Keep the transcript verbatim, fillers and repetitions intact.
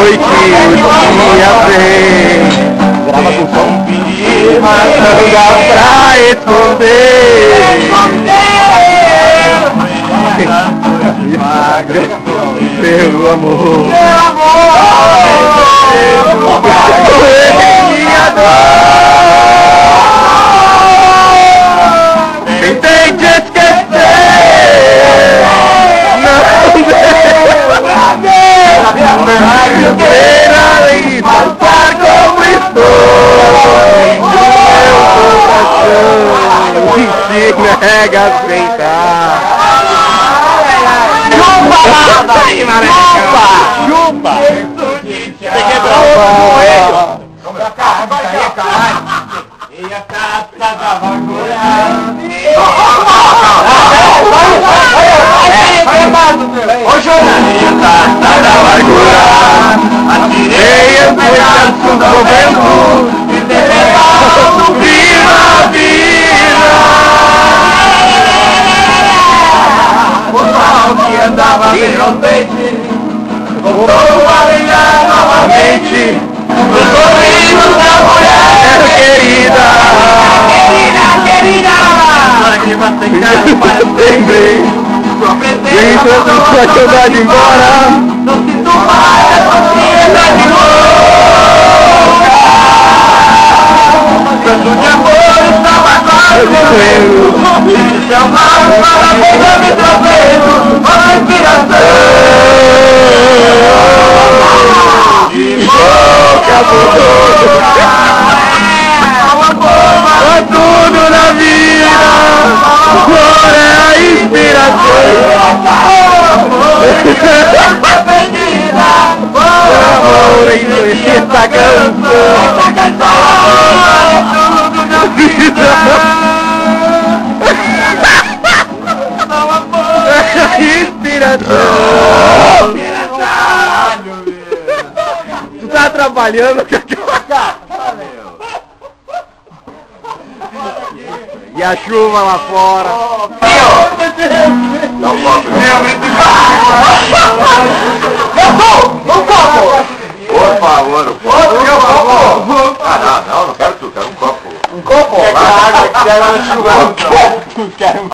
noite o dia vem. Grava com som. Mas não dá pra esconder. Pelo amor. Meu amor. Minha dor. Tentei te esquecer. Não ver além de passar como estou. Meu coração se nega a aceitar. Chupa! Chupa! Chupa! Você quebrou o joelho! Vamos cá, vai cair, caralho! E a taça da bagulha! Ô, Jonas! E a taça da bagulha! Atirei as flechas do governo e derrubado viva a vida! O mal que andava ferozmente voltou a brilhar novamente nos sorrisos da mulher querida. Querida, querida, lágrimas secaram para sempre. Sua presença não sua saudade embora. Não sinto mais a sociedade louca. Tanto de amor estava quase morrendo. Se amar para poder me trazendo uma inspiração. De boca a boca. É tudo na vida. Amor é a inspiração. Amor em essa canção. Essa canção é tudo na vida. Inspiração. Tu tá trabalhando? E a chuva lá fora. Não posso realmente. Eu sou! Um copo! Por favor, um copo! Meu copo! Ah, não, não, não quero tudo, quero um copo. Um copo? Quer água, quero chuva. Quero